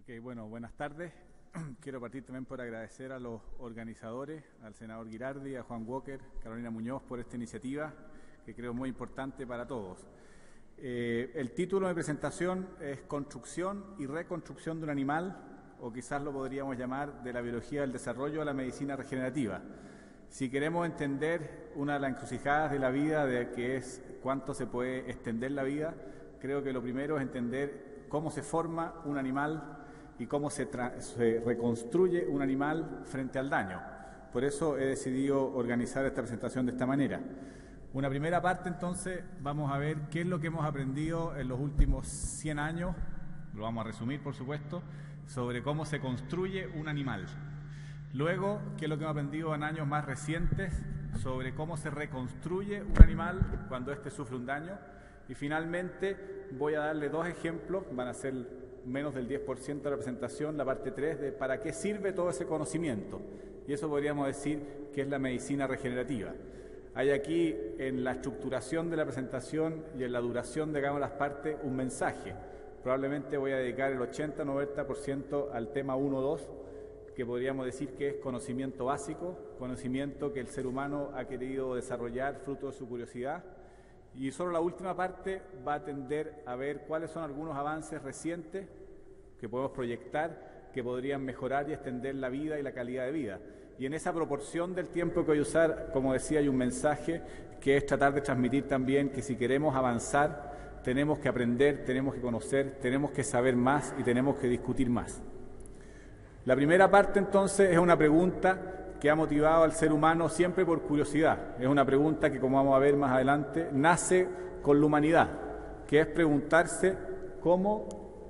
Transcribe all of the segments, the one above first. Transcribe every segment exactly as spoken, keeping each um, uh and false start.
Ok, bueno, buenas tardes. Quiero partir también por agradecer a los organizadores, al senador Girardi, a Juan Walker, Carolina Muñoz por esta iniciativa que creo muy importante para todos. Eh, el título de presentación es Construcción y reconstrucción de un animal, o quizás lo podríamos llamar de la biología del desarrollo a la medicina regenerativa. Si queremos entender una de las encrucijadas de la vida, de que es cuánto se puede extender la vida, creo que lo primero es entender cómo se forma un animal y cómo se, se reconstruye un animal frente al daño. Por eso he decidido organizar esta presentación de esta manera. Una primera parte, entonces, vamos a ver qué es lo que hemos aprendido en los últimos cien años, lo vamos a resumir, por supuesto, sobre cómo se construye un animal. Luego, qué es lo que hemos aprendido en años más recientes sobre cómo se reconstruye un animal cuando éste sufre un daño. Y finalmente voy a darle dos ejemplos, van a ser menos del diez por ciento de la presentación, la parte tres, de para qué sirve todo ese conocimiento. Y eso podríamos decir que es la medicina regenerativa. Hay aquí en la estructuración de la presentación y en la duración de cada una de las partes un mensaje. Probablemente voy a dedicar el ochenta a noventa por ciento al tema uno dos, que podríamos decir que es conocimiento básico, conocimiento que el ser humano ha querido desarrollar fruto de su curiosidad. Y solo la última parte va a tender a ver cuáles son algunos avances recientes que podemos proyectar que podrían mejorar y extender la vida y la calidad de vida. Y en esa proporción del tiempo que voy a usar, como decía, hay un mensaje que es tratar de transmitir también que si queremos avanzar, tenemos que aprender, tenemos que conocer, tenemos que saber más y tenemos que discutir más. La primera parte, entonces, es una pregunta que ha motivado al ser humano siempre por curiosidad. Es una pregunta que, como vamos a ver más adelante, nace con la humanidad, que es preguntarse cómo...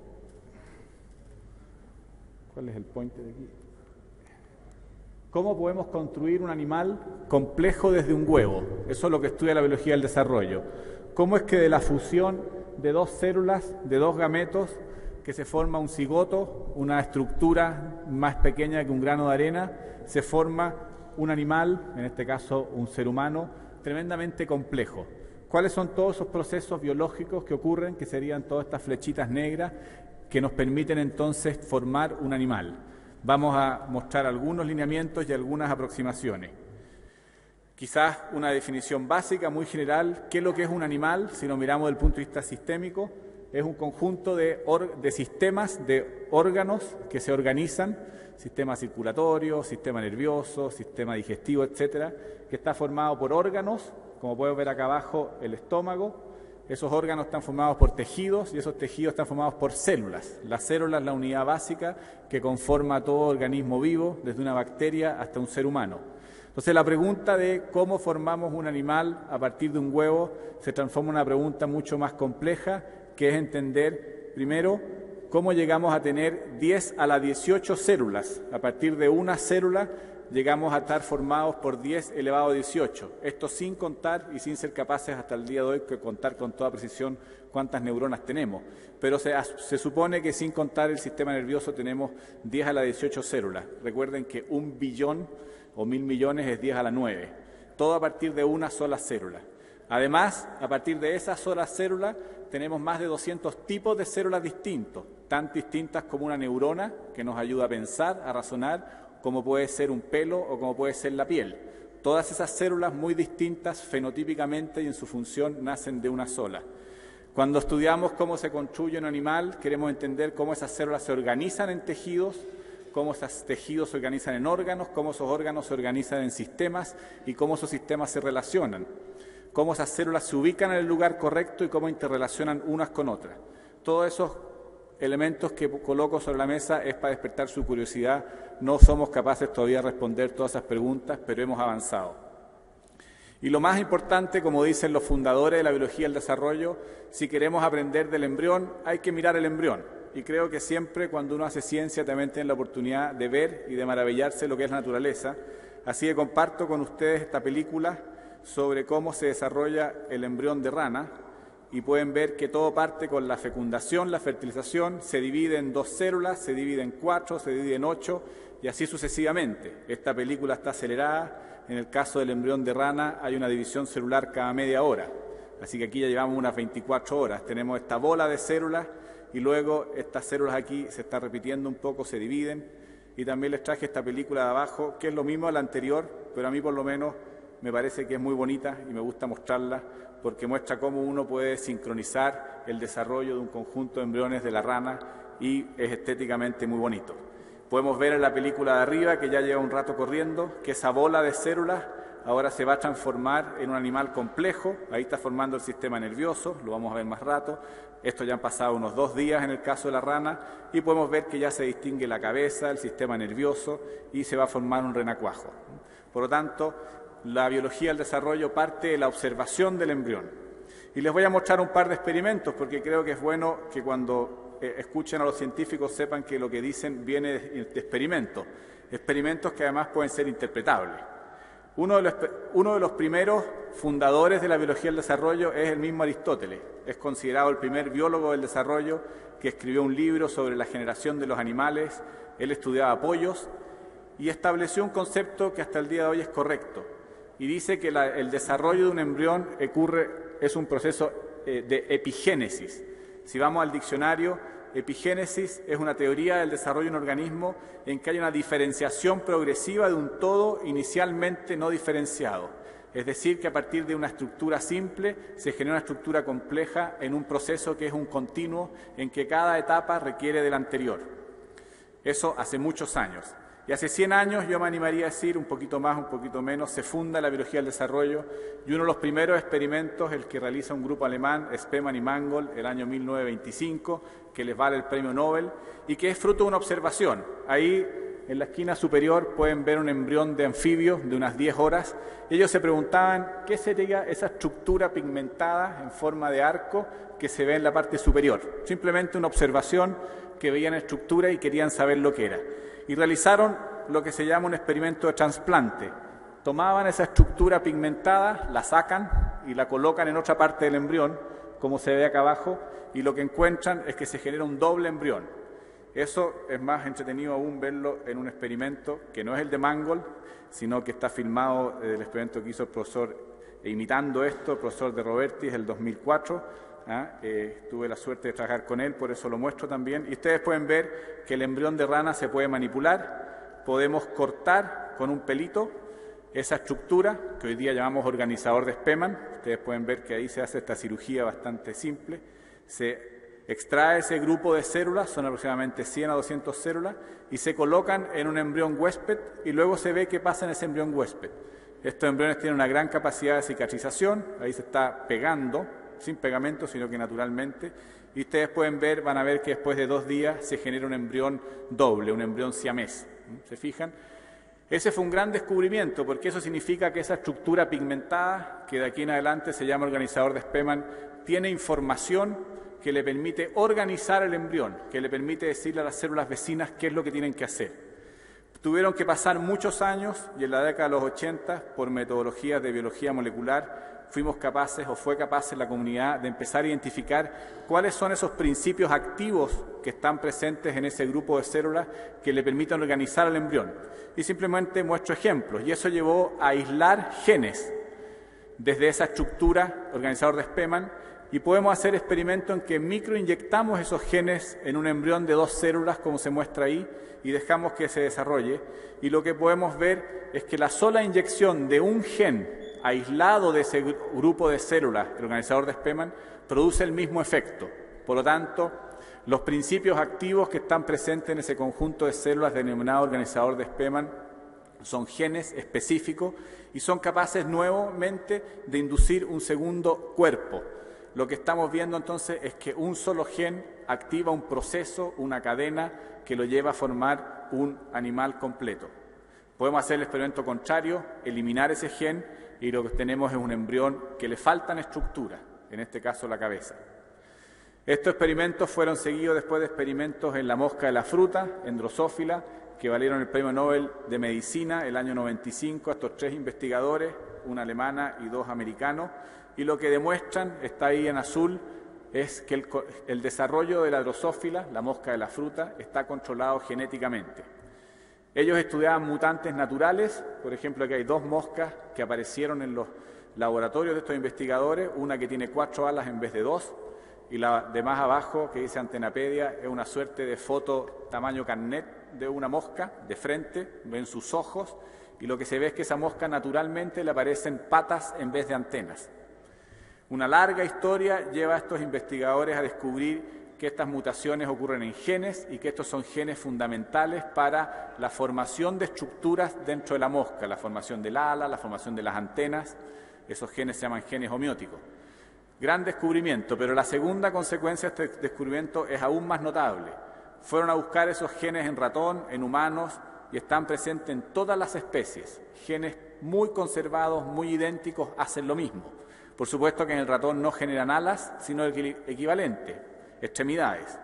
¿Cuál es el point de aquí? ¿Cómo podemos construir un animal complejo desde un huevo? Eso es lo que estudia la biología del desarrollo. ¿Cómo es que de la fusión de dos células, de dos gametos, que se forma un cigoto, una estructura más pequeña que un grano de arena, se forma un animal, en este caso un ser humano, tremendamente complejo? ¿Cuáles son todos esos procesos biológicos que ocurren, que serían todas estas flechitas negras, que nos permiten entonces formar un animal? Vamos a mostrar algunos lineamientos y algunas aproximaciones. Quizás una definición básica, muy general, ¿qué es lo que es un animal? Si lo miramos desde el punto de vista sistémico, es un conjunto de, de sistemas, de órganos que se organizan, sistema circulatorio, sistema nervioso, sistema digestivo, etcétera, que está formado por órganos, como pueden ver acá abajo, el estómago. Esos órganos están formados por tejidos y esos tejidos están formados por células. La célula es la unidad básica que conforma todo organismo vivo, desde una bacteria hasta un ser humano. Entonces, la pregunta de cómo formamos un animal a partir de un huevo se transforma en una pregunta mucho más compleja, que es entender, primero, cómo llegamos a tener diez a la dieciocho células. A partir de una célula llegamos a estar formados por diez elevado a dieciocho. Esto sin contar y sin ser capaces hasta el día de hoy de contar con toda precisión cuántas neuronas tenemos. Pero se, se supone que sin contar el sistema nervioso tenemos diez a la dieciocho células. Recuerden que un billón o mil millones es diez a la nueve. Todo a partir de una sola célula. Además, a partir de esa sola célula tenemos más de doscientos tipos de células distintos, tan distintas como una neurona, que nos ayuda a pensar, a razonar, como puede ser un pelo o como puede ser la piel. Todas esas células muy distintas fenotípicamente y en su función nacen de una sola. Cuando estudiamos cómo se construye un animal, queremos entender cómo esas células se organizan en tejidos, cómo esos tejidos se organizan en órganos, cómo esos órganos se organizan en sistemas y cómo esos sistemas se relacionan, cómo esas células se ubican en el lugar correcto y cómo interrelacionan unas con otras. Todos esos elementos que coloco sobre la mesa es para despertar su curiosidad. No somos capaces todavía de responder todas esas preguntas, pero hemos avanzado. Y lo más importante, como dicen los fundadores de la biología del desarrollo, si queremos aprender del embrión, hay que mirar el embrión. Y creo que siempre cuando uno hace ciencia también tiene la oportunidad de ver y de maravillarse de lo que es la naturaleza. Así que comparto con ustedes esta película sobre cómo se desarrolla el embrión de rana, y pueden ver que todo parte con la fecundación, la fertilización, se divide en dos células, se divide en cuatro, se divide en ocho, y así sucesivamente. Esta película está acelerada. En el caso del embrión de rana hay una división celular cada media hora, así que aquí ya llevamos unas veinticuatro horas. Tenemos esta bola de células y luego estas células aquí se están repitiendo un poco, se dividen, y también les traje esta película de abajo, que es lo mismo a la anterior, pero a mí por lo menos me parece que es muy bonita y me gusta mostrarla, porque muestra cómo uno puede sincronizar el desarrollo de un conjunto de embriones de la rana y es estéticamente muy bonito. Podemos ver en la película de arriba, que ya lleva un rato corriendo, que esa bola de células ahora se va a transformar en un animal complejo. Ahí está formando el sistema nervioso, lo vamos a ver más rato. Esto ya han pasado unos dos días en el caso de la rana y podemos ver que ya se distingue la cabeza, el sistema nervioso y se va a formar un renacuajo. Por lo tanto, la biología del desarrollo parte de la observación del embrión. Y les voy a mostrar un par de experimentos porque creo que es bueno que cuando eh, escuchen a los científicos sepan que lo que dicen viene de, de experimentos, experimentos que además pueden ser interpretables. Uno de, los, uno de los primeros fundadores de la biología del desarrollo es el mismo Aristóteles. Es considerado el primer biólogo del desarrollo que escribió un libro sobre la generación de los animales. Él estudiaba pollos y estableció un concepto que hasta el día de hoy es correcto. Y dice que la, el desarrollo de un embrión ocurre, es un proceso eh, de epigénesis. Si vamos al diccionario, epigénesis es una teoría del desarrollo de un organismo en que hay una diferenciación progresiva de un todo inicialmente no diferenciado. Es decir, que a partir de una estructura simple se genera una estructura compleja en un proceso que es un continuo en que cada etapa requiere de la anterior. Eso hace muchos años. Y hace cien años, yo me animaría a decir, un poquito más, un poquito menos, se funda la biología del desarrollo y uno de los primeros experimentos, el que realiza un grupo alemán, Spemann y Mangold, el año mil novecientos veinticinco, que les vale el premio Nobel y que es fruto de una observación. Ahí, en la esquina superior, pueden ver un embrión de anfibio de unas diez horas. Ellos se preguntaban qué sería esa estructura pigmentada en forma de arco que se ve en la parte superior. Simplemente una observación que veían estructura y querían saber lo que era. Y realizaron lo que se llama un experimento de trasplante. Tomaban esa estructura pigmentada, la sacan y la colocan en otra parte del embrión, como se ve acá abajo, y lo que encuentran es que se genera un doble embrión. Eso es más entretenido aún verlo en un experimento que no es el de Mangold, sino que está filmado del experimento que hizo el profesor, e imitando esto, el profesor de Roberti, es el dos mil cuatro, ¿Ah? Eh, tuve la suerte de trabajar con él, por eso lo muestro también. Y ustedes pueden ver que el embrión de rana se puede manipular, podemos cortar con un pelito esa estructura que hoy día llamamos organizador de Spemann. Ustedes pueden ver que ahí se hace esta cirugía bastante simple. Se extrae ese grupo de células, son aproximadamente cien a doscientas células, y se colocan en un embrión huésped y luego se ve qué pasa en ese embrión huésped. Estos embriones tienen una gran capacidad de cicatrización, ahí se está pegando, sin pegamento, sino que naturalmente, y ustedes pueden ver, van a ver que después de dos días se genera un embrión doble, un embrión siamés. ¿Se fijan? Ese fue un gran descubrimiento, porque eso significa que esa estructura pigmentada, que de aquí en adelante se llama organizador de Spemann, tiene información que le permite organizar el embrión, que le permite decirle a las células vecinas qué es lo que tienen que hacer. Tuvieron que pasar muchos años, y en la década de los ochenta, por metodologías de biología molecular, fuimos capaces o fue capaz la comunidad de empezar a identificar cuáles son esos principios activos que están presentes en ese grupo de células que le permiten organizar el embrión. Y simplemente muestro ejemplos, y eso llevó a aislar genes desde esa estructura organizador de Spemann, y podemos hacer experimentos en que microinyectamos esos genes en un embrión de dos células, como se muestra ahí, y dejamos que se desarrolle. Y lo que podemos ver es que la sola inyección de un gen aislado de ese grupo de células, el organizador de Spemann, produce el mismo efecto. Por lo tanto, los principios activos que están presentes en ese conjunto de células denominado organizador de Spemann son genes específicos y son capaces nuevamente de inducir un segundo cuerpo. Lo que estamos viendo entonces es que un solo gen activa un proceso, una cadena que lo lleva a formar un animal completo. Podemos hacer el experimento contrario, eliminar ese gen, y lo que tenemos es un embrión que le faltan estructuras, en este caso la cabeza. Estos experimentos fueron seguidos después de experimentos en la mosca de la fruta, en Drosophila, que valieron el premio Nobel de Medicina el año noventa y cinco a estos tres investigadores, una alemana y dos americanos, y lo que demuestran, está ahí en azul, es que el, el desarrollo de la Drosophila, la mosca de la fruta, está controlado genéticamente. Ellos estudiaban mutantes naturales, por ejemplo, aquí hay dos moscas que aparecieron en los laboratorios de estos investigadores, una que tiene cuatro alas en vez de dos, y la de más abajo, que dice Antenapedia, es una suerte de foto tamaño carnet de una mosca de frente, ven sus ojos, y lo que se ve es que esa mosca naturalmente le aparecen patas en vez de antenas. Una larga historia lleva a estos investigadores a descubrir que estas mutaciones ocurren en genes y que estos son genes fundamentales para la formación de estructuras dentro de la mosca, la formación del ala, la formación de las antenas. Esos genes se llaman genes homeóticos. Gran descubrimiento, pero la segunda consecuencia de este descubrimiento es aún más notable. Fueron a buscar esos genes en ratón, en humanos, y están presentes en todas las especies. Genes muy conservados, muy idénticos, hacen lo mismo. Por supuesto que en el ratón no generan alas, sino el equivalente, extremidades.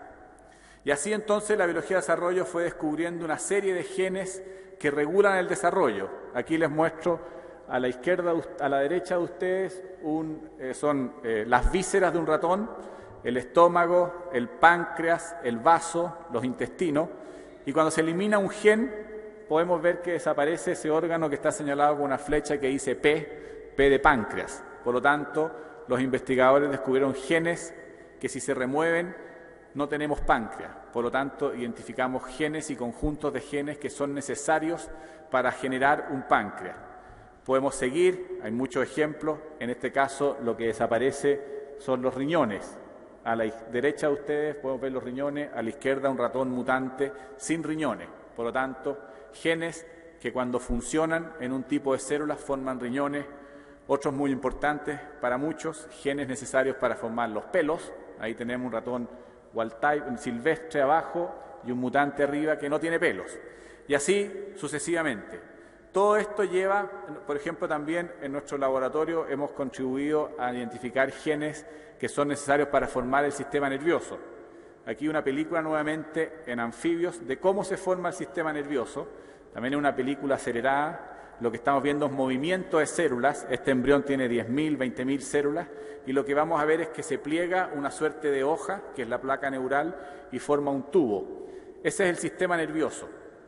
Y así entonces la biología de desarrollo fue descubriendo una serie de genes que regulan el desarrollo. Aquí les muestro a la izquierda, a la derecha de ustedes, un, eh, son eh, las vísceras de un ratón, el estómago, el páncreas, el vaso, los intestinos, y cuando se elimina un gen, podemos ver que desaparece ese órgano que está señalado con una flecha que dice P, P de páncreas. Por lo tanto, los investigadores descubrieron genes que si se remueven no tenemos páncreas. Por lo tanto, identificamos genes y conjuntos de genes que son necesarios para generar un páncreas. Podemos seguir, hay muchos ejemplos. En este caso, lo que desaparece son los riñones. A la derecha de ustedes podemos ver los riñones, a la izquierda un ratón mutante sin riñones. Por lo tanto, genes que cuando funcionan en un tipo de células forman riñones. Otros muy importantes para muchos, genes necesarios para formar los pelos. Ahí tenemos un ratón wild type, un silvestre abajo y un mutante arriba que no tiene pelos. Y así sucesivamente. Todo esto lleva, por ejemplo, también en nuestro laboratorio hemos contribuido a identificar genes que son necesarios para formar el sistema nervioso. Aquí una película nuevamente en anfibios de cómo se forma el sistema nervioso. También es una película acelerada. Lo que estamos viendo es movimiento de células. Este embrión tiene diez mil, veinte mil células y lo que vamos a ver es que se pliega una suerte de hoja, que es la placa neural, y forma un tubo. Ese es el sistema nervioso.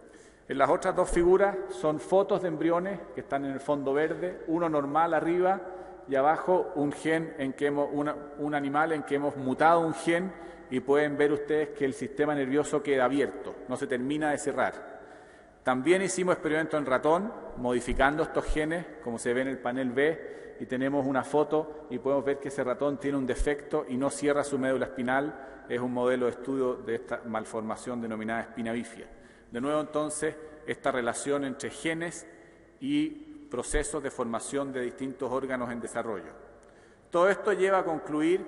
En las otras dos figuras son fotos de embriones que están en el fondo verde, uno normal arriba y abajo un gen en que hemos, una, un animal en que hemos mutado un gen y pueden ver ustedes que el sistema nervioso queda abierto, no se termina de cerrar. También hicimos experimentos en ratón, modificando estos genes, como se ve en el panel B, y tenemos una foto y podemos ver que ese ratón tiene un defecto y no cierra su médula espinal. Es un modelo de estudio de esta malformación denominada espina bífida. De nuevo, entonces, esta relación entre genes y procesos de formación de distintos órganos en desarrollo. Todo esto lleva a concluir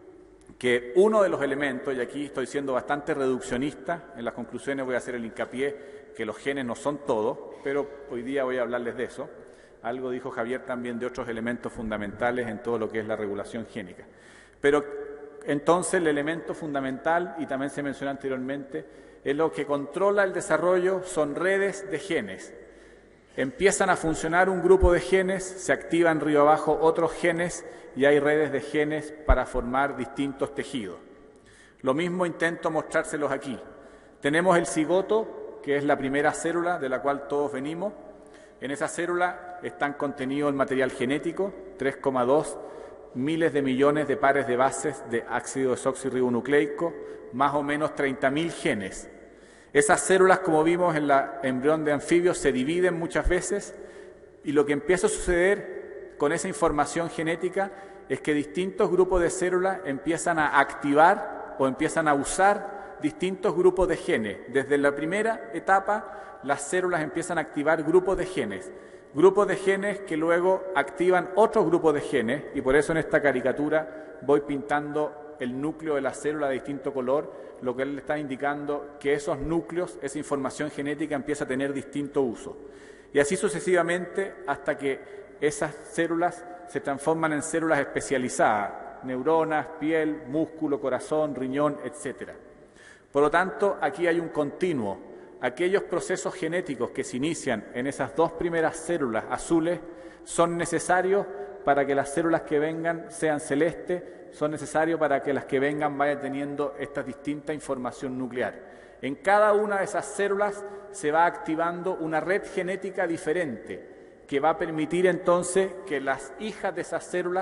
que uno de los elementos, y aquí estoy siendo bastante reduccionista, en las conclusiones voy a hacer el hincapié que los genes no son todo, pero hoy día voy a hablarles de eso. Algo dijo Javier también de otros elementos fundamentales en todo lo que es la regulación génica. Pero entonces el elemento fundamental, y también se mencionó anteriormente, es lo que controla el desarrollo, son redes de genes. Empiezan a funcionar un grupo de genes, se activan río abajo otros genes y hay redes de genes para formar distintos tejidos. Lo mismo intento mostrárselos aquí. Tenemos el cigoto, que es la primera célula de la cual todos venimos. En esa célula están contenidos el material genético, tres coma dos miles de millones de pares de bases de ácido desoxirribonucleico, más o menos treinta mil genes. Esas células, como vimos en la embrión de anfibios, se dividen muchas veces y lo que empieza a suceder con esa información genética es que distintos grupos de células empiezan a activar o empiezan a usar distintos grupos de genes. Desde la primera etapa, las células empiezan a activar grupos de genes, grupos de genes que luego activan otros grupos de genes, y por eso en esta caricatura voy pintando el núcleo de la célula de distinto color, lo que él está indicando que esos núcleos, esa información genética empieza a tener distinto uso. Y así sucesivamente hasta que esas células se transforman en células especializadas, neuronas, piel, músculo, corazón, riñón, etcétera. Por lo tanto, aquí hay un continuo. Aquellos procesos genéticos que se inician en esas dos primeras células azules son necesarios para que las células que vengan sean celestes, son necesarios para que las que vengan vayan teniendo esta distinta información nuclear. En cada una de esas células se va activando una red genética diferente que va a permitir entonces que las hijas de esas células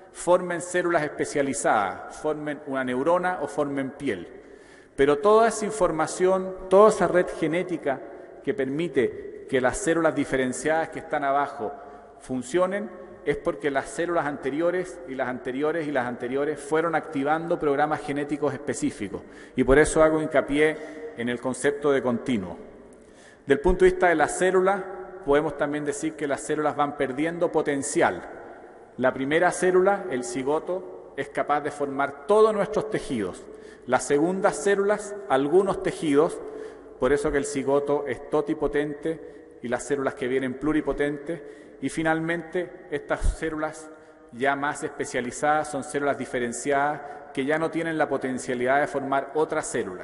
formen células especializadas, formen una neurona o formen piel. Pero toda esa información, toda esa red genética que permite que las células diferenciadas que están abajo funcionen, es porque las células anteriores y las anteriores y las anteriores fueron activando programas genéticos específicos. Y por eso hago hincapié en el concepto de continuo. Del punto de vista de las células, podemos también decir que las células van perdiendo potencial. La primera célula, el cigoto, es capaz de formar todos nuestros tejidos. Las segundas células, algunos tejidos, por eso que el cigoto es totipotente y las células que vienen pluripotentes. Y finalmente, estas células ya más especializadas son células diferenciadas que ya no tienen la potencialidad de formar otra célula.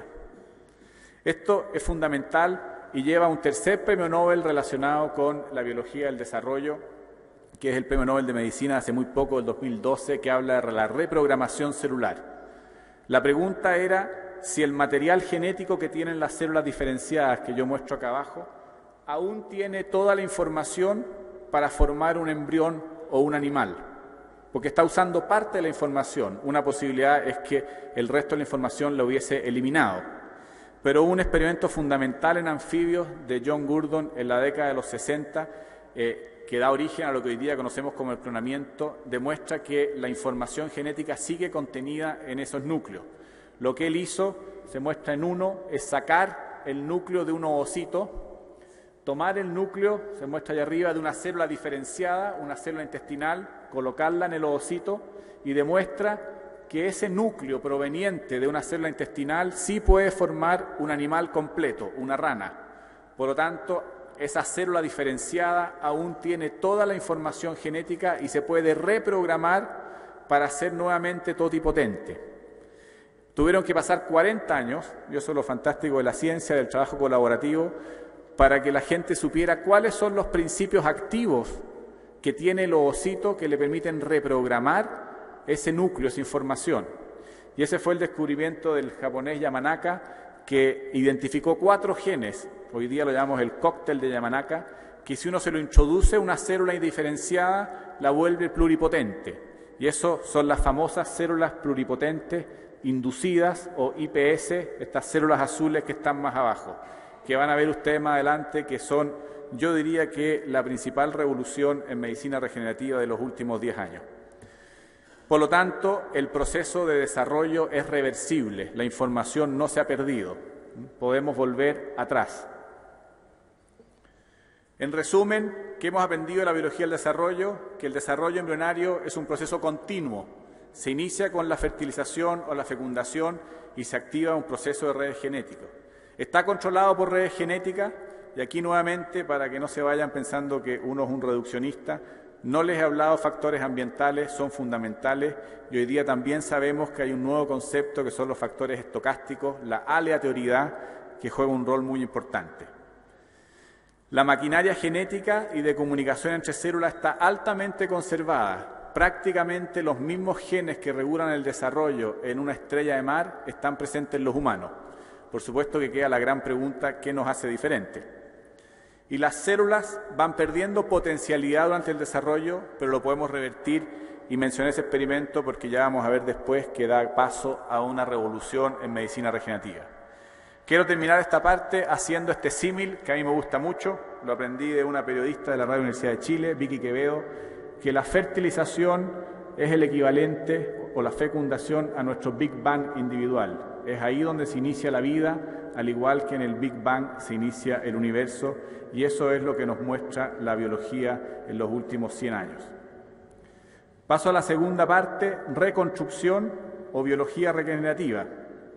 Esto es fundamental y lleva a un tercer premio Nobel relacionado con la biología del desarrollo, que es el premio Nobel de Medicina hace muy poco, el dos mil doce, que habla de la reprogramación celular. La pregunta era si el material genético que tienen las células diferenciadas, que yo muestro acá abajo, aún tiene toda la información para formar un embrión o un animal, porque está usando parte de la información. Una posibilidad es que el resto de la información lo hubiese eliminado. Pero hubo un experimento fundamental en anfibios de John Gurdon en la década de los sesenta, eh, que da origen a lo que hoy día conocemos como el clonamiento, demuestra que la información genética sigue contenida en esos núcleos. Lo que él hizo, se muestra en uno, es sacar el núcleo de un ovocito, tomar el núcleo, se muestra allá arriba, de una célula diferenciada, una célula intestinal, colocarla en el ovocito y demuestra que ese núcleo proveniente de una célula intestinal sí puede formar un animal completo, una rana. Por lo tanto, esa célula diferenciada aún tiene toda la información genética y se puede reprogramar para ser nuevamente totipotente. Tuvieron que pasar cuarenta años, y eso es lo fantástico de la ciencia, del trabajo colaborativo, para que la gente supiera cuáles son los principios activos que tiene el ovocito que le permiten reprogramar ese núcleo, esa información. Y ese fue el descubrimiento del japonés Yamanaka, que identificó cuatro genes, hoy día lo llamamos el cóctel de Yamanaka, que si uno se lo introduce a una célula indiferenciada, la vuelve pluripotente. Y eso son las famosas células pluripotentes inducidas o I P S, estas células azules que están más abajo, que van a ver ustedes más adelante, que son, yo diría que la principal revolución en medicina regenerativa de los últimos diez años. Por lo tanto, el proceso de desarrollo es reversible, la información no se ha perdido, podemos volver atrás. En resumen, ¿qué hemos aprendido de la biología del desarrollo? Que el desarrollo embrionario es un proceso continuo, se inicia con la fertilización o la fecundación y se activa un proceso de redes genéticas. Está controlado por redes genéticas, y aquí nuevamente, para que no se vayan pensando que uno es un reduccionista, no les he hablado factores ambientales, son fundamentales, y hoy día también sabemos que hay un nuevo concepto que son los factores estocásticos, la aleatoriedad, que juega un rol muy importante. La maquinaria genética y de comunicación entre células está altamente conservada. Prácticamente los mismos genes que regulan el desarrollo en una estrella de mar están presentes en los humanos. Por supuesto que queda la gran pregunta, ¿qué nos hace diferente? Y las células van perdiendo potencialidad durante el desarrollo, pero lo podemos revertir, y mencioné ese experimento porque ya vamos a ver después que da paso a una revolución en medicina regenerativa. Quiero terminar esta parte haciendo este símil que a mí me gusta mucho, lo aprendí de una periodista de la Radio Universidad de Chile, Vicky Quevedo, que la fertilización es el equivalente o la fecundación a nuestro Big Bang individual. Es ahí donde se inicia la vida, al igual que en el Big Bang se inicia el universo, y eso es lo que nos muestra la biología en los últimos cien años. Paso a la segunda parte, reconstrucción o biología regenerativa.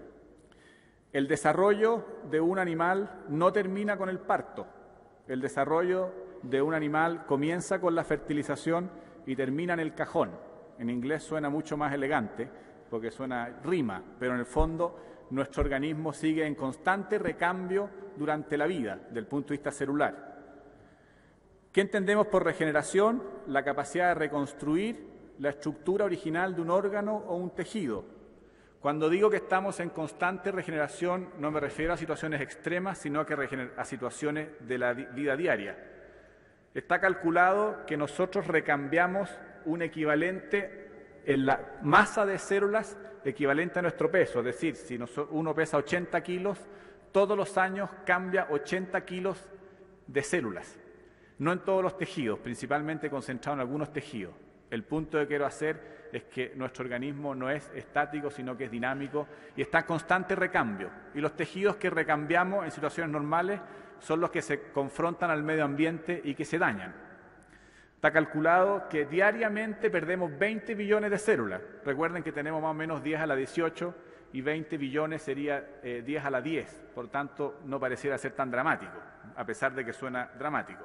El desarrollo de un animal no termina con el parto. El desarrollo de un animal comienza con la fertilización y termina en el cajón. En inglés suena mucho más elegante porque suena rima, pero en el fondo nuestro organismo sigue en constante recambio durante la vida, desde el punto de vista celular. ¿Qué entendemos por regeneración? La capacidad de reconstruir la estructura original de un órgano o un tejido. Cuando digo que estamos en constante regeneración, no me refiero a situaciones extremas, sino que a situaciones de la vida diaria. Está calculado que nosotros recambiamos un equivalente en la masa de células equivalente a nuestro peso. Es decir, si uno pesa ochenta kilos, todos los años cambia ochenta kilos de células. No en todos los tejidos, principalmente concentrado en algunos tejidos. El punto que quiero hacer es que nuestro organismo no es estático, sino que es dinámico y está en constante recambio. Y los tejidos que recambiamos en situaciones normales son los que se confrontan al medio ambiente y que se dañan. Está calculado que diariamente perdemos veinte billones de células. Recuerden que tenemos más o menos diez a la dieciocho y veinte billones sería eh, diez a la diez. Por tanto, no pareciera ser tan dramático, a pesar de que suena dramático.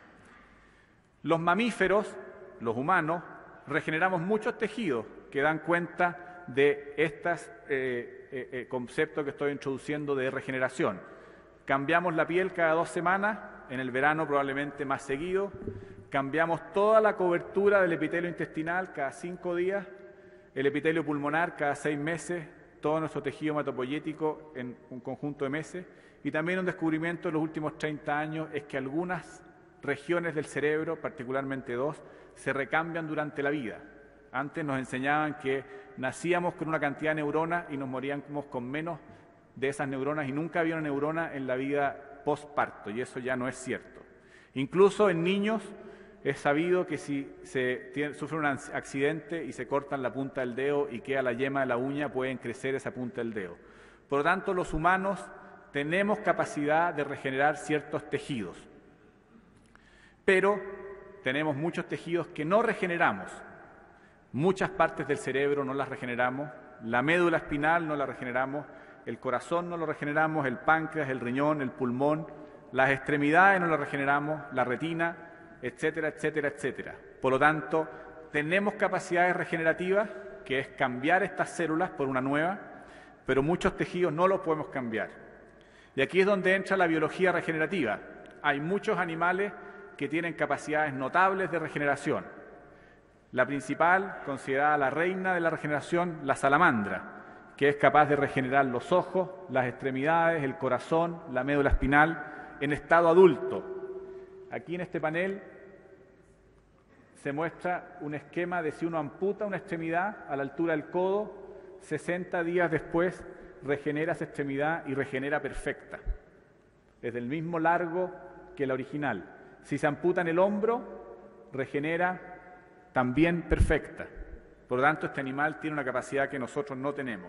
Los mamíferos, los humanos, regeneramos muchos tejidos que dan cuenta de estos eh, eh, eh, conceptos que estoy introduciendo de regeneración. Cambiamos la piel cada dos semanas, en el verano probablemente más seguido. Cambiamos toda la cobertura del epitelio intestinal cada cinco días, el epitelio pulmonar cada seis meses, todo nuestro tejido hematopoyético en un conjunto de meses. Y también un descubrimiento en los últimos treinta años es que algunas regiones del cerebro, particularmente dos, se recambian durante la vida. Antes nos enseñaban que nacíamos con una cantidad de neuronas y nos moríamos con menos de esas neuronas y nunca había una neurona en la vida postparto, y eso ya no es cierto. Incluso en niños es sabido que si se tiene, sufre un accidente y se cortan la punta del dedo y queda la yema de la uña, pueden crecer esa punta del dedo. Por lo tanto, los humanos tenemos capacidad de regenerar ciertos tejidos, pero tenemos muchos tejidos que no regeneramos. Muchas partes del cerebro no las regeneramos, la médula espinal no la regeneramos, el corazón no lo regeneramos, el páncreas, el riñón, el pulmón, las extremidades no las regeneramos, la retina, etcétera, etcétera, etcétera. Por lo tanto, tenemos capacidades regenerativas, que es cambiar estas células por una nueva, pero muchos tejidos no los podemos cambiar. Y aquí es donde entra la biología regenerativa. Hay muchos animales que tienen capacidades notables de regeneración. La principal, considerada la reina de la regeneración, la salamandra, que es capaz de regenerar los ojos, las extremidades, el corazón, la médula espinal, en estado adulto. Aquí en este panel se muestra un esquema de si uno amputa una extremidad a la altura del codo, sesenta días después regenera esa extremidad y regenera perfecta. Es del mismo largo que la original. Si se amputa en el hombro, regenera también perfecta. Por lo tanto, este animal tiene una capacidad que nosotros no tenemos.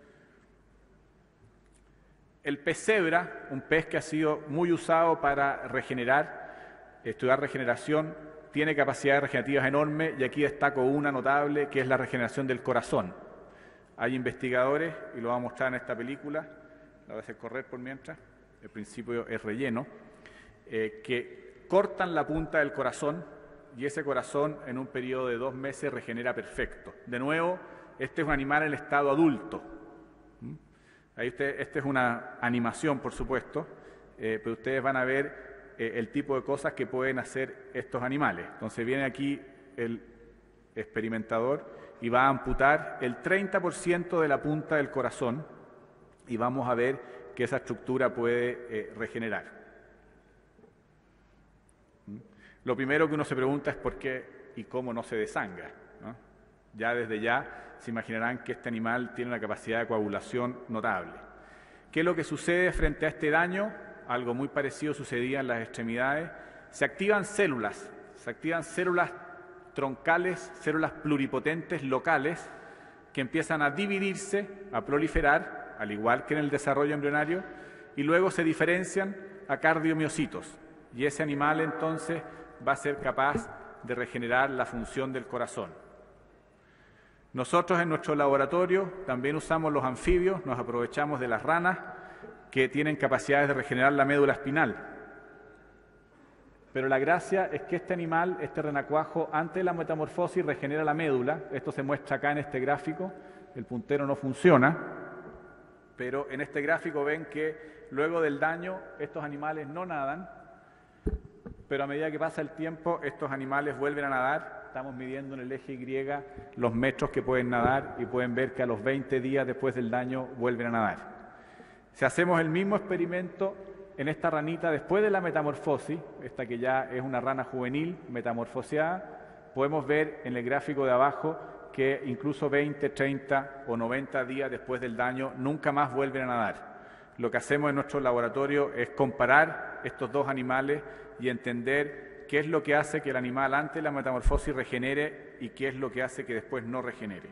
El pez cebra, un pez que ha sido muy usado para regenerar, estudiar regeneración, tiene capacidades regenerativas enormes y aquí destaco una notable que es la regeneración del corazón. Hay investigadores, y lo voy a mostrar en esta película, la voy a hacer correr por mientras, el principio es relleno, eh, que cortan la punta del corazón y ese corazón en un periodo de dos meses regenera perfecto. De nuevo, este es un animal en el estado adulto. ¿Mm? Ahí usted, esta es una animación, por supuesto, eh, pero ustedes van a ver eh, el tipo de cosas que pueden hacer estos animales. Entonces viene aquí el experimentador y va a amputar el treinta por ciento de la punta del corazón y vamos a ver que esa estructura puede eh, regenerar. ¿Mm? Lo primero que uno se pregunta es por qué y cómo no se desangra, ¿no? Ya desde ya se imaginarán que este animal tiene una capacidad de coagulación notable. ¿Qué es lo que sucede frente a este daño? Algo muy parecido sucedía en las extremidades. Se activan células, se activan células troncales, células pluripotentes locales, que empiezan a dividirse, a proliferar, al igual que en el desarrollo embrionario, y luego se diferencian a cardiomiocitos. Y ese animal entonces va a ser capaz de regenerar la función del corazón. Nosotros en nuestro laboratorio también usamos los anfibios, nos aprovechamos de las ranas que tienen capacidades de regenerar la médula espinal. Pero la gracia es que este animal, este renacuajo, antes de la metamorfosis regenera la médula. Esto se muestra acá en este gráfico, el puntero no funciona, pero en este gráfico ven que luego del daño estos animales no nadan, pero a medida que pasa el tiempo estos animales vuelven a nadar. Estamos midiendo en el eje Y los metros que pueden nadar y pueden ver que a los veinte días después del daño vuelven a nadar. Si hacemos el mismo experimento en esta ranita después de la metamorfosis, esta que ya es una rana juvenil metamorfoseada, podemos ver en el gráfico de abajo que incluso veinte, treinta o noventa días después del daño nunca más vuelven a nadar. Lo que hacemos en nuestro laboratorio es comparar estos dos animales y entender qué es lo que hace que el animal antes de la metamorfosis regenere y qué es lo que hace que después no regenere.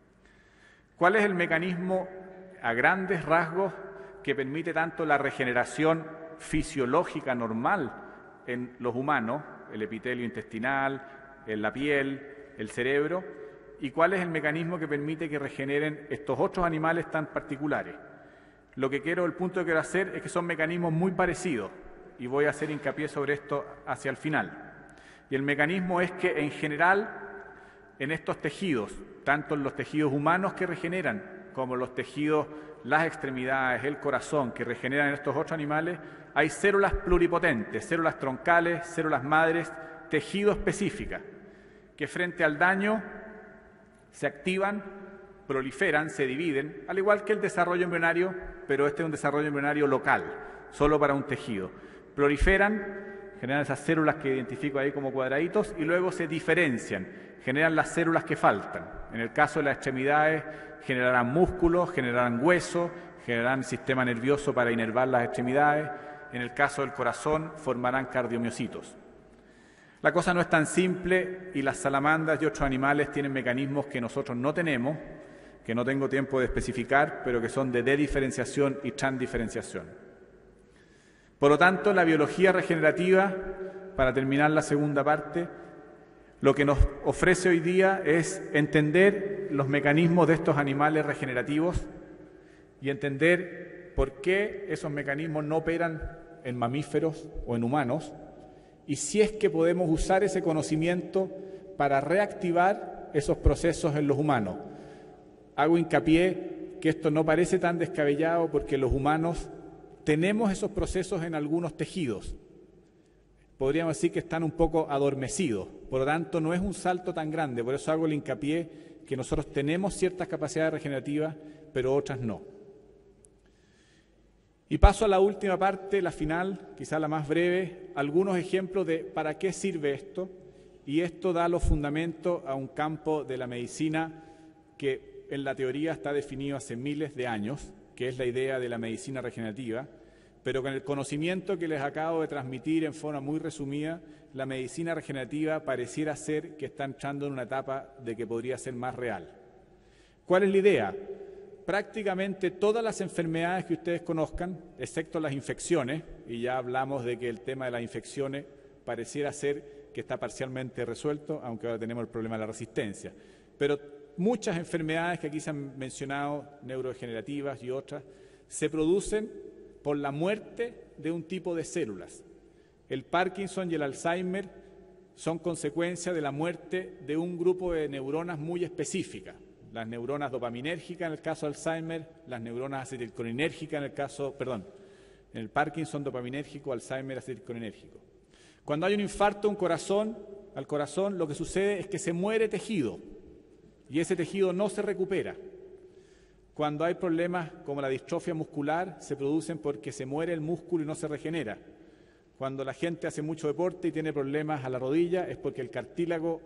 ¿Cuál es el mecanismo a grandes rasgos que permite tanto la regeneración fisiológica normal en los humanos, el epitelio intestinal, en la piel, el cerebro, y cuál es el mecanismo que permite que regeneren estos otros animales tan particulares? Lo que quiero, el punto que quiero hacer es que son mecanismos muy parecidos y voy a hacer hincapié sobre esto hacia el final. Y el mecanismo es que en general en estos tejidos, tanto en los tejidos humanos que regeneran como en los tejidos, las extremidades, el corazón que regeneran en estos otros animales, hay células pluripotentes, células troncales, células madres, tejido específicas, que frente al daño se activan, proliferan, se dividen, al igual que el desarrollo embrionario, pero este es un desarrollo embrionario local, solo para un tejido. Proliferan, generan esas células que identifico ahí como cuadraditos y luego se diferencian, generan las células que faltan. En el caso de las extremidades, generarán músculos, generarán hueso, generarán sistema nervioso para inervar las extremidades. En el caso del corazón, formarán cardiomiocitos. La cosa no es tan simple y las salamandras y otros animales tienen mecanismos que nosotros no tenemos, que no tengo tiempo de especificar, pero que son de dediferenciación y transdiferenciación. Por lo tanto, la biología regenerativa, para terminar la segunda parte, lo que nos ofrece hoy día es entender los mecanismos de estos animales regenerativos y entender por qué esos mecanismos no operan en mamíferos o en humanos, y si es que podemos usar ese conocimiento para reactivar esos procesos en los humanos. Hago hincapié que esto no parece tan descabellado porque los humanos tenemos esos procesos en algunos tejidos. Podríamos decir que están un poco adormecidos, por lo tanto no es un salto tan grande, por eso hago el hincapié que nosotros tenemos ciertas capacidades regenerativas, pero otras no. Y paso a la última parte, la final, quizá la más breve, algunos ejemplos de para qué sirve esto, y esto da los fundamentos a un campo de la medicina que en la teoría está definido hace miles de años, que es la idea de la medicina regenerativa, pero con el conocimiento que les acabo de transmitir en forma muy resumida, la medicina regenerativa pareciera ser que está entrando en una etapa de que podría ser más real. ¿Cuál es la idea? Prácticamente todas las enfermedades que ustedes conozcan, excepto las infecciones, y ya hablamos de que el tema de las infecciones pareciera ser que está parcialmente resuelto, aunque ahora tenemos el problema de la resistencia, pero muchas enfermedades que aquí se han mencionado, neurodegenerativas y otras, se producen por la muerte de un tipo de células. El Parkinson y el Alzheimer son consecuencia de la muerte de un grupo de neuronas muy específicas. Las neuronas dopaminérgicas en el caso de Alzheimer, las neuronas acetilcolinérgicas en el caso, perdón, en el Parkinson dopaminérgico, Alzheimer acetilcolinérgico. Cuando hay un infarto a un corazón, al corazón, lo que sucede es que se muere tejido y ese tejido no se recupera. Cuando hay problemas como la distrofia muscular, se producen porque se muere el músculo y no se regenera. Cuando la gente hace mucho deporte y tiene problemas a la rodilla, es porque el cartílago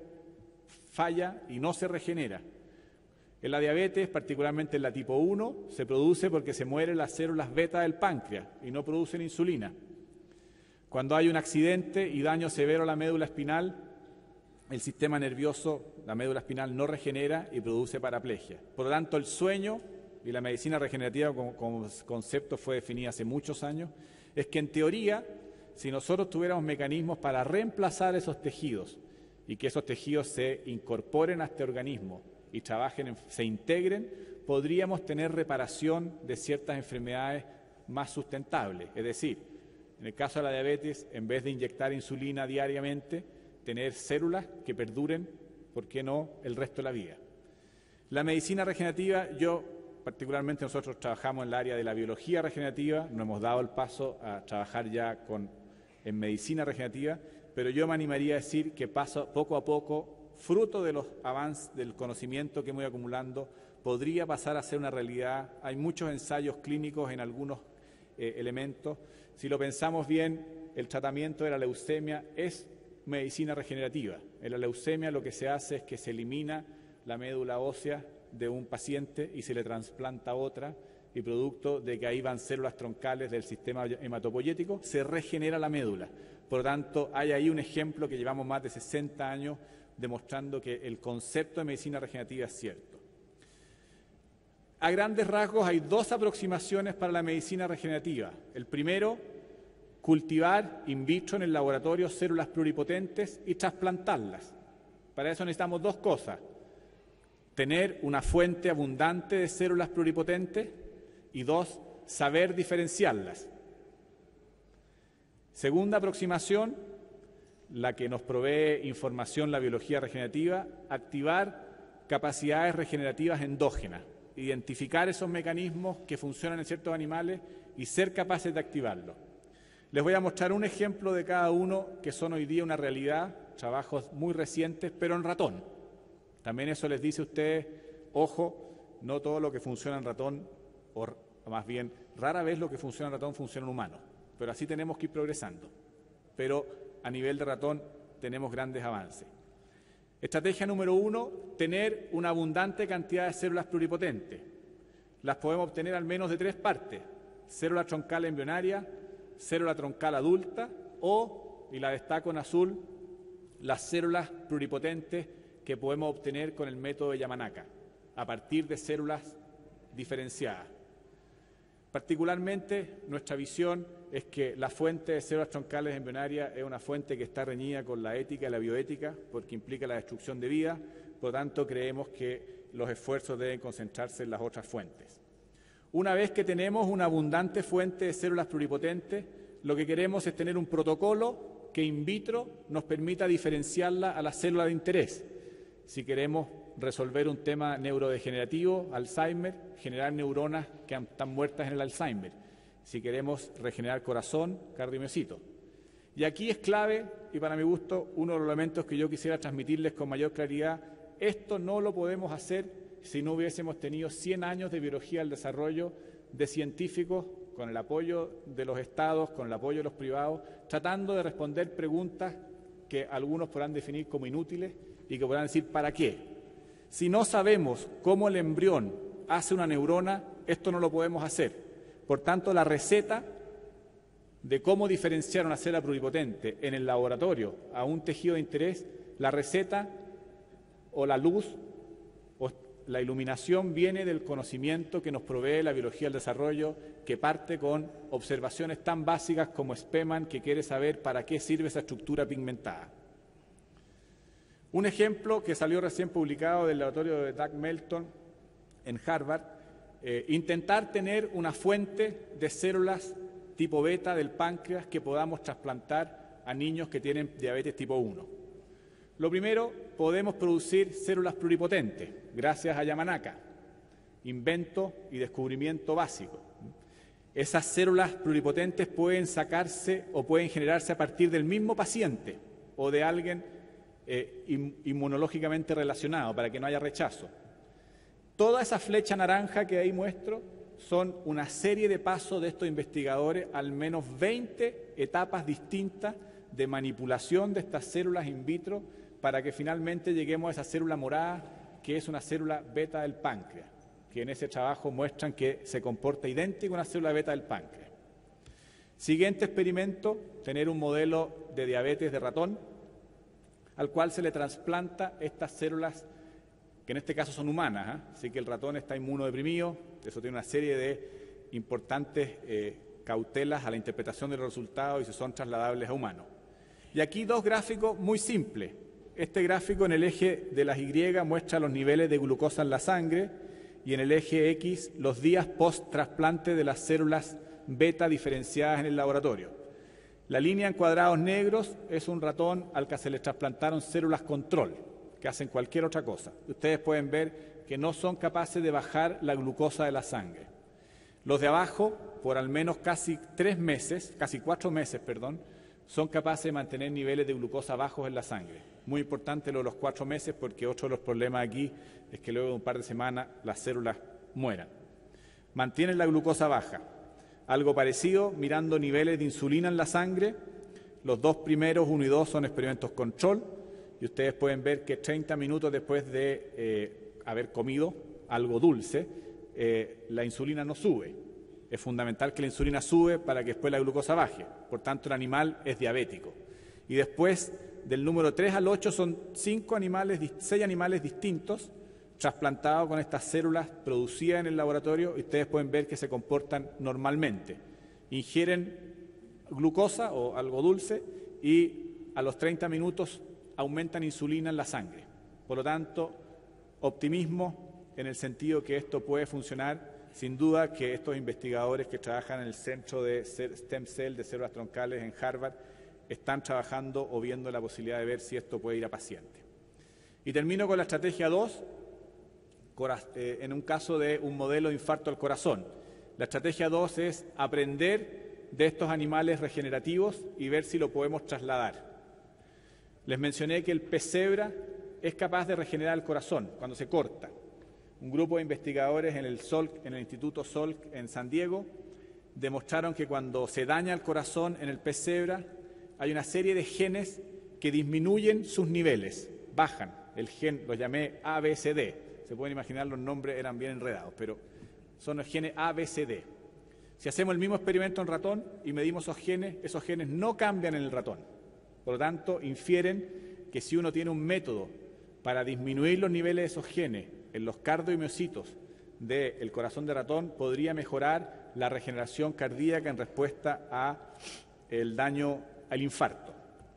falla y no se regenera. En la diabetes, particularmente en la tipo uno, se produce porque se mueren las células beta del páncreas y no producen insulina. Cuando hay un accidente y daño severo a la médula espinal, el sistema nervioso, la médula espinal, no regenera y produce paraplegia. Por lo tanto, el sueño, y la medicina regenerativa como, como concepto fue definida hace muchos años, es que en teoría, si nosotros tuviéramos mecanismos para reemplazar esos tejidos y que esos tejidos se incorporen a este organismo y trabajen, en, se integren, podríamos tener reparación de ciertas enfermedades más sustentables. Es decir, en el caso de la diabetes, en vez de inyectar insulina diariamente, tener células que perduren, ¿por qué no?, el resto de la vida. La medicina regenerativa, yo particularmente nosotros trabajamos en el área de la biología regenerativa, nos hemos dado el paso a trabajar ya con, en medicina regenerativa, pero yo me animaría a decir que paso, poco a poco, fruto de los avances del conocimiento que hemos ido acumulando, podría pasar a ser una realidad. Hay muchos ensayos clínicos en algunos eh, elementos. Si lo pensamos bien, el tratamiento de la leucemia es medicina regenerativa. En la leucemia lo que se hace es que se elimina la médula ósea de un paciente y se le trasplanta otra, y producto de que ahí van células troncales del sistema hematopoyético, se regenera la médula. Por lo tanto, hay ahí un ejemplo que llevamos más de sesenta años demostrando que el concepto de medicina regenerativa es cierto. A grandes rasgos hay dos aproximaciones para la medicina regenerativa. El primero, cultivar in vitro en el laboratorio células pluripotentes y trasplantarlas. Para eso necesitamos dos cosas: tener una fuente abundante de células pluripotentes y dos, saber diferenciarlas. Segunda aproximación, la que nos provee información la biología regenerativa, activar capacidades regenerativas endógenas, identificar esos mecanismos que funcionan en ciertos animales y ser capaces de activarlos. Les voy a mostrar un ejemplo de cada uno que son hoy día una realidad, trabajos muy recientes, pero en ratón. También eso les dice a ustedes, ojo, no todo lo que funciona en ratón, o más bien, rara vez lo que funciona en ratón funciona en humano, pero así tenemos que ir progresando. Pero a nivel de ratón tenemos grandes avances. Estrategia número uno, tener una abundante cantidad de células pluripotentes. Las podemos obtener al menos de tres partes: célula troncal embrionaria, célula troncal adulta o, y la destaco en azul, las células pluripotentes que podemos obtener con el método de Yamanaka, a partir de células diferenciadas. Particularmente, nuestra visión es que la fuente de células troncales embrionarias es una fuente que está reñida con la ética y la bioética, porque implica la destrucción de vida. Por lo tanto, creemos que los esfuerzos deben concentrarse en las otras fuentes. Una vez que tenemos una abundante fuente de células pluripotentes, lo que queremos es tener un protocolo que in vitro nos permita diferenciarla a la célula de interés. Si queremos resolver un tema neurodegenerativo, Alzheimer, generar neuronas que están muertas en el Alzheimer. Si queremos regenerar corazón, cardiomiocito. Y aquí es clave, y para mi gusto, uno de los elementos que yo quisiera transmitirles con mayor claridad: esto no lo podemos hacer si no hubiésemos tenido cien años de biología del desarrollo, de científicos, con el apoyo de los estados, con el apoyo de los privados, tratando de responder preguntas que algunos podrán definir como inútiles y que podrán decir ¿para qué? Si no sabemos cómo el embrión hace una neurona, esto no lo podemos hacer. Por tanto, la receta de cómo diferenciar una célula pluripotente en el laboratorio a un tejido de interés, la receta o la luz o la iluminación viene del conocimiento que nos provee la biología del desarrollo, que parte con observaciones tan básicas como Spemann, que quiere saber para qué sirve esa estructura pigmentada. Un ejemplo que salió recién publicado del laboratorio de Doug Melton en Harvard, eh, intentar tener una fuente de células tipo beta del páncreas que podamos trasplantar a niños que tienen diabetes tipo uno. Lo primero, podemos producir células pluripotentes, gracias a Yamanaka, invento y descubrimiento básico. Esas células pluripotentes pueden sacarse o pueden generarse a partir del mismo paciente o de alguien eh, inmunológicamente relacionado, para que no haya rechazo. Toda esa flecha naranja que ahí muestro son una serie de pasos de estos investigadores, al menos veinte etapas distintas de manipulación de estas células in vitro para que finalmente lleguemos a esa célula morada, que es una célula beta del páncreas, que en ese trabajo muestran que se comporta idéntico a una célula beta del páncreas. Siguiente experimento, tener un modelo de diabetes de ratón, al cual se le trasplanta estas células, que en este caso son humanas, ¿eh? Así que el ratón está inmunodeprimido, eso tiene una serie de importantes eh, cautelas a la interpretación de los resultados y si son trasladables a humanos. Y aquí dos gráficos muy simples. Este gráfico en el eje de las Y muestra los niveles de glucosa en la sangre y en el eje X los días post-trasplante de las células beta diferenciadas en el laboratorio. La línea en cuadrados negros es un ratón al que se le trasplantaron células control, que hacen cualquier otra cosa. Ustedes pueden ver que no son capaces de bajar la glucosa de la sangre. Los de abajo, por al menos casi tres meses, casi cuatro meses, perdón, son capaces de mantener niveles de glucosa bajos en la sangre. Muy importante lo de los cuatro meses, porque otro de los problemas aquí es que luego de un par de semanas las células mueran. Mantienen la glucosa baja. Algo parecido, mirando niveles de insulina en la sangre. Los dos primeros, uno y dos, son experimentos control, y ustedes pueden ver que treinta minutos después de eh, haber comido algo dulce, eh, la insulina no sube. Es fundamental que la insulina sube para que después la glucosa baje. Por tanto, el animal es diabético. Y después, del número tres al ocho, son cinco animales, seis animales distintos, trasplantados con estas células producidas en el laboratorio, y ustedes pueden ver que se comportan normalmente. Ingieren glucosa o algo dulce y a los treinta minutos aumentan insulina en la sangre. Por lo tanto, optimismo en el sentido que esto puede funcionar. Sin duda que estos investigadores que trabajan en el Centro de Stem Cell de Células Troncales en Harvard están trabajando o viendo la posibilidad de ver si esto puede ir a pacientes. Y termino con la estrategia dos, en un caso de un modelo de infarto al corazón. La estrategia dos es aprender de estos animales regenerativos y ver si lo podemos trasladar. Les mencioné que el pez cebra es capaz de regenerar el corazón cuando se corta. Un grupo de investigadores en el, Salk, en el Instituto Salk en San Diego demostraron que cuando se daña el corazón en el pez cebra hay una serie de genes que disminuyen sus niveles, bajan. El gen, los llamé A, B, C, D. Se pueden imaginar, los nombres eran bien enredados, pero son los genes A, B, C, D. Si hacemos el mismo experimento en ratón y medimos esos genes, esos genes no cambian en el ratón. Por lo tanto, infieren que si uno tiene un método para disminuir los niveles de esos genes en los cardiomiocitos del corazón de ratón, podría mejorar la regeneración cardíaca en respuesta al daño, al infarto.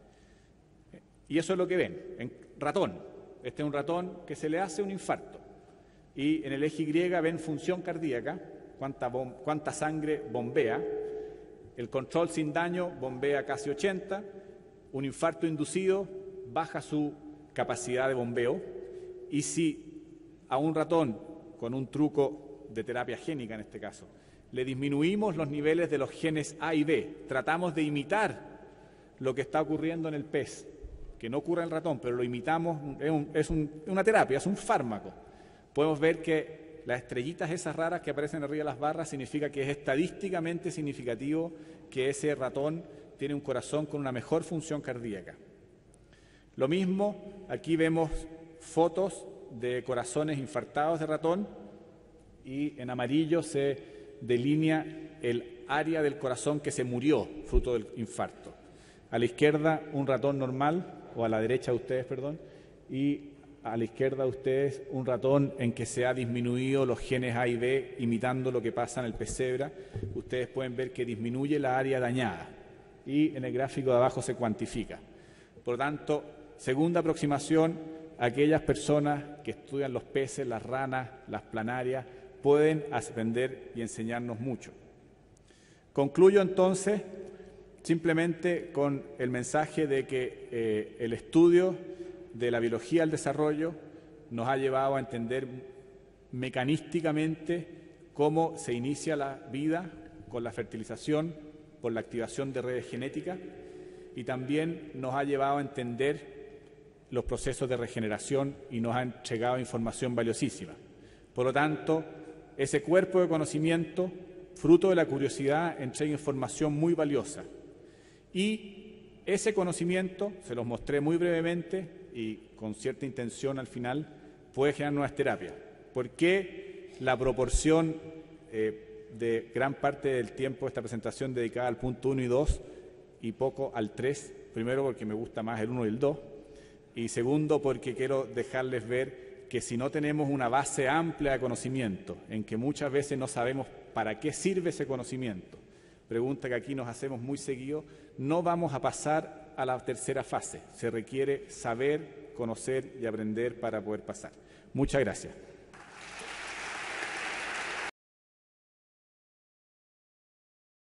Y eso es lo que ven en ratón. Este es un ratón que se le hace un infarto. Y en el eje Y ven función cardíaca, cuánta, cuánta sangre bombea. El control sin daño bombea casi ochenta. Un infarto inducido baja su capacidad de bombeo. Y si a un ratón, con un truco de terapia génica en este caso, le disminuimos los niveles de los genes A y B, tratamos de imitar lo que está ocurriendo en el pez, que no ocurre en el ratón, pero lo imitamos, es, un, es un, una terapia, es un fármaco. Podemos ver que las estrellitas esas raras que aparecen arriba de las barras significa que es estadísticamente significativo que ese ratón tiene un corazón con una mejor función cardíaca. Lo mismo, aquí vemos fotos de corazones infartados de ratón y en amarillo se delinea el área del corazón que se murió fruto del infarto. A la izquierda un ratón normal, o a la derecha de ustedes, perdón, y a la izquierda de ustedes un ratón en que se ha disminuido los genes A y B imitando lo que pasa en el pez cebra. Ustedes pueden ver que disminuye la área dañada y en el gráfico de abajo se cuantifica. Por lo tanto, segunda aproximación, aquellas personas que estudian los peces, las ranas, las planarias, pueden aprender y enseñarnos mucho. Concluyo entonces simplemente con el mensaje de que eh, el estudio de la biología del desarrollo nos ha llevado a entender mecanísticamente cómo se inicia la vida con la fertilización por la activación de redes genéticas y también nos ha llevado a entender los procesos de regeneración y nos ha entregado información valiosísima. Por lo tanto, ese cuerpo de conocimiento, fruto de la curiosidad, entrega información muy valiosa. Y ese conocimiento, se los mostré muy brevemente y con cierta intención al final, puede generar nuevas terapias. ¿Por qué la proporción eh, de gran parte del tiempo de esta presentación dedicada al punto uno y dos y poco al tres? Primero porque me gusta más el uno y el dos. Y segundo, porque quiero dejarles ver que si no tenemos una base amplia de conocimiento, en que muchas veces no sabemos para qué sirve ese conocimiento, pregunta que aquí nos hacemos muy seguido, no vamos a pasar a la tercera fase. Se requiere saber, conocer y aprender para poder pasar. Muchas gracias.